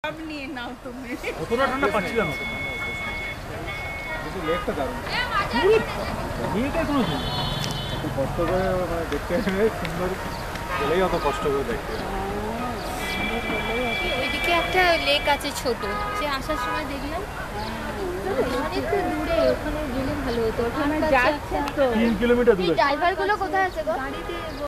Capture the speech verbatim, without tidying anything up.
নিয়ে নাও তুমি। কতটা ঠান্ডা পাচ্ছিলাম কিন্তু লেকটা দারুণ। বিয়েতে কোনো দিন এত কষ্ট করে মানে দেখতে সুন্দর গেলেই অত কষ্ট করে দেখতে। ওইদিকে একটা লেক আছে ছোট, যে আসার সময় দেখলাম অনেকটা দূরে, ওখানে গেলে ভালো হতো। ওখানে যাচ্ছে তো তিন কিলোমিটার দূরে। ড্রাইভার গুলো কোথায় আছে গো? গাড়িতে